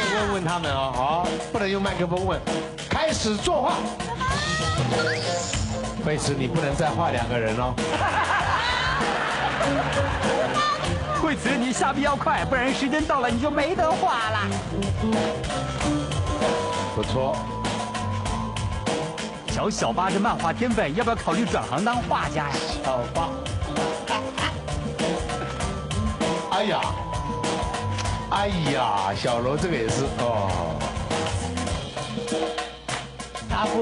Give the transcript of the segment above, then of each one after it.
问问他们哦，好，不能用麦克风问，开始作画。惠子，你不能再画2个人哦。 惠子，你下笔要快，不然时间到了你就没得画了。 不错。 小八这漫画天分，要不要考虑转行当画家呀？ 小八。哎呀，哎呀，小罗这个也是哦。阿布。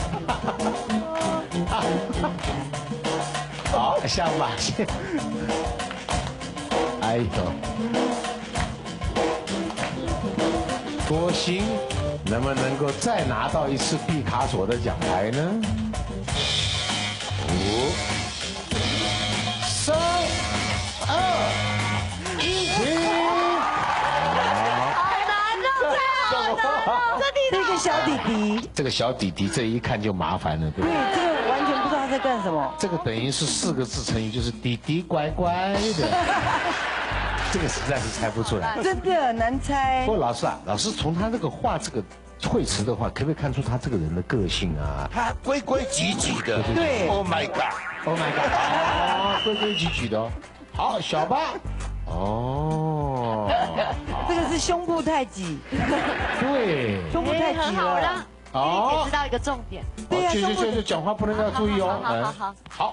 好，下马线。哎呦，多心能不能够再拿到一次毕卡索的奖牌呢？5、3、2、1，停！ 好难哦，太好了， 这个小弟弟， 这个小弟弟这一看就麻烦了，对吧？ 对，这个完全不知道他在干什么。 这个等于是4个字成语，就是弟弟乖乖的。这个实在是猜不出来， 真的难猜。 不过老师啊，老师从他这个画这个惠慈的话，可不可以看出他这个人的个性啊？ 他规规矩矩的。 对 ，Oh my god， Oh my god！ 哦，规规矩矩的哦。好，小八。哦。 这个是胸部太挤， 对。 胸部太挤很好，让了。 你也知道一个重点。 对呀，胸部就讲话不能要注意哦。 好。 好。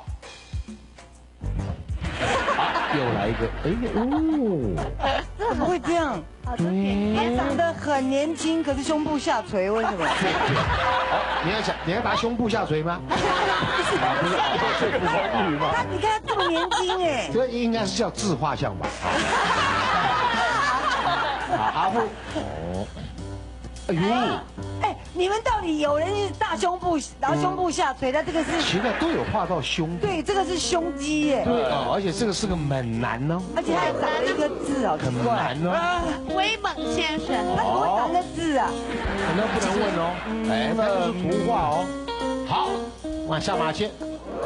又来一个，哎哦， 怎么会这样？ 好，这点他长得很年轻，可是胸部下垂，为什么？ 好，你要拿胸部下垂吗？不是日语吗？ 他你看他这么年轻哎， 这应该是叫自画像吧？阿布，哦，哎呦， 哎，你们到底有人是大胸部，然后胸部下垂，他这个是， 奇怪都有画到胸部。 对，这个是胸肌耶， 对哦，而且这个是个猛男哦， 而且还长了一个字，好奇很怪， 难哦， 威猛先生， 他怎么会长那字啊？ 那不能问哦，哎，那就是图画哦。好，往下马线。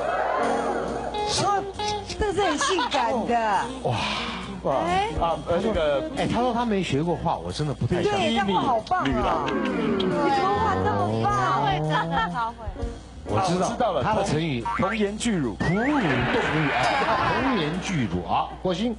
哦，这个是很性感的， 哇， 那个哎，他说他没学过画，我真的不太相信。 对，他画好棒啊！你怎么画这么棒？ 会真的超会。 我知道了，他的成语童颜巨乳， 哺乳动物，哎，童颜巨乳啊，郭鑫。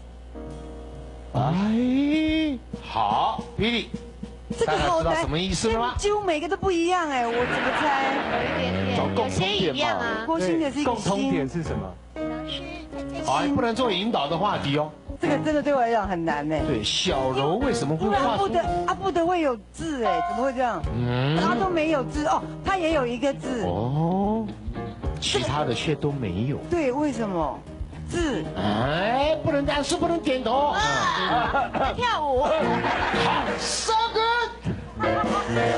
哎，好，霹雳， 这个好难， 大家知道什么意思了吗？ 几乎每个都不一样哎，我怎么猜？ 有一点点，有些一样啊。 郭鑫也是一个共通点心， 是什么？ 哎，不能做引导的话题哦。 这个真的对我来讲很难哎。 对，小柔为什么会因为画出？ 阿布德会有字哎，怎么会这样？他都没有字哦，他也有一个字。 哦，其他的却都没有。 对，为什么？字。 哎，不能但是不能点头。 在跳舞。 好，so good。